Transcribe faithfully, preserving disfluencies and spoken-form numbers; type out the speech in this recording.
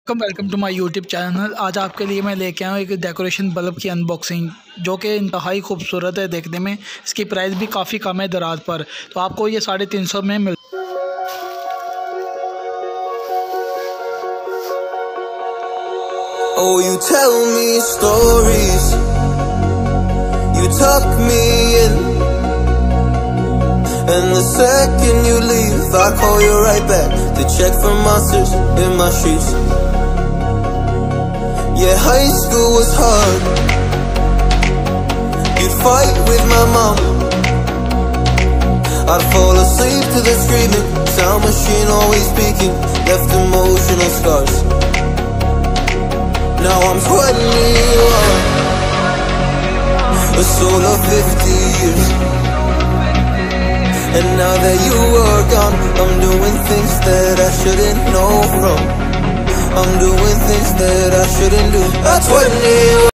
Welcome welcome to my YouTube channel. आज आपके लिए मैं लेके आया हूँ एक डेकोरेशन बल्ब की अनबॉक्सिंग, जो कि इंतहाई खूबसूरत है देखने में। इसकी प्राइस भी काफ़ी कम है दराज पर, तो आपको ये साढ़े तीन सौ में मिल। Oh, you tell me stories, you tuck me in, and the second you leave I call you right back to check for monsters in my sheets. Yeah, high school was hard. You'd fight with my mom, I'd fall asleep to the screaming, sound machine always speaking, left emotional scars. Now I'm twenty-one, a soul of fifty years, and now that you are gone, I'm doing things that I shouldn't know from. I'm doing things that I shouldn't do. At twenty-one